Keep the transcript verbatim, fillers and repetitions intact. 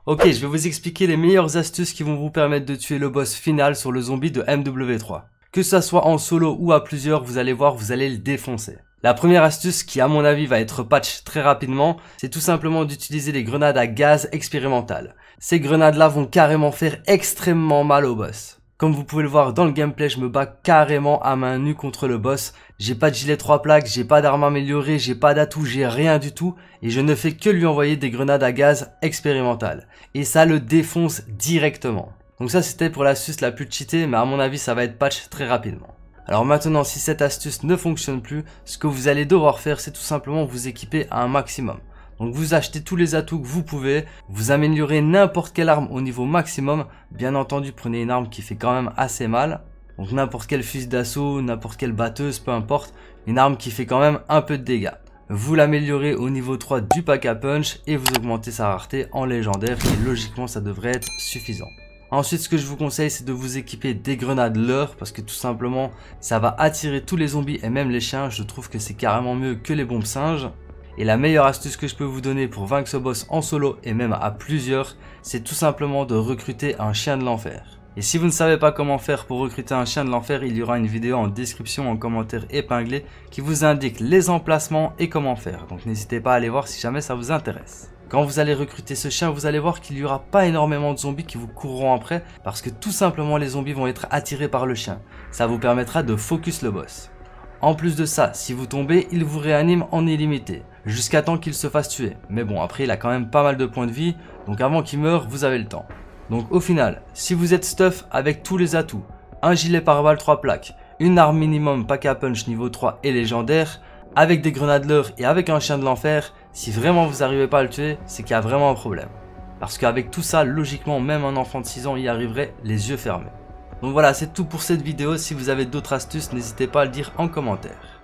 Ok, je vais vous expliquer les meilleures astuces qui vont vous permettre de tuer le boss final sur le zombie de M W trois. Que ça soit en solo ou à plusieurs, vous allez voir, vous allez le défoncer. La première astuce qui à mon avis va être patch très rapidement, c'est tout simplement d'utiliser les grenades à gaz expérimentales. Ces grenades là vont carrément faire extrêmement mal au boss. Comme vous pouvez le voir dans le gameplay, je me bats carrément à main nue contre le boss. J'ai pas de gilet trois plaques, j'ai pas d'arme améliorée, j'ai pas d'atout, j'ai rien du tout. Et je ne fais que lui envoyer des grenades à gaz expérimentales. Et ça le défonce directement. Donc ça c'était pour l'astuce la plus cheatée, mais à mon avis ça va être patch très rapidement. Alors maintenant, si cette astuce ne fonctionne plus, ce que vous allez devoir faire, c'est tout simplement vous équiper à un maximum. Donc vous achetez tous les atouts que vous pouvez, vous améliorez n'importe quelle arme au niveau maximum. Bien entendu, prenez une arme qui fait quand même assez mal. Donc n'importe quel fusil d'assaut, n'importe quelle batteuse, peu importe. Une arme qui fait quand même un peu de dégâts. Vous l'améliorez au niveau trois du pack à punch et vous augmentez sa rareté en légendaire et logiquement ça devrait être suffisant. Ensuite, ce que je vous conseille, c'est de vous équiper des grenades leurres parce que tout simplement, ça va attirer tous les zombies et même les chiens. Je trouve que c'est carrément mieux que les bombes singes. Et la meilleure astuce que je peux vous donner pour vaincre ce boss en solo et même à plusieurs, c'est tout simplement de recruter un chien de l'enfer. Et si vous ne savez pas comment faire pour recruter un chien de l'enfer, il y aura une vidéo en description, en commentaire épinglé qui vous indique les emplacements et comment faire. Donc n'hésitez pas à aller voir si jamais ça vous intéresse. Quand vous allez recruter ce chien, vous allez voir qu'il n'y aura pas énormément de zombies qui vous courront après parce que tout simplement les zombies vont être attirés par le chien. Ça vous permettra de focus le boss. En plus de ça, si vous tombez, il vous réanime en illimité, jusqu'à temps qu'il se fasse tuer. Mais bon, après il a quand même pas mal de points de vie, donc avant qu'il meure, vous avez le temps. Donc au final, si vous êtes stuff avec tous les atouts, un gilet pare-balles trois plaques, une arme minimum pack à punch niveau trois et légendaire, avec des grenades leurres et avec un chien de l'enfer, si vraiment vous n'arrivez pas à le tuer, c'est qu'il y a vraiment un problème. Parce qu'avec tout ça, logiquement, même un enfant de six ans y arriverait les yeux fermés. Donc voilà, c'est tout pour cette vidéo. Si vous avez d'autres astuces, n'hésitez pas à le dire en commentaire.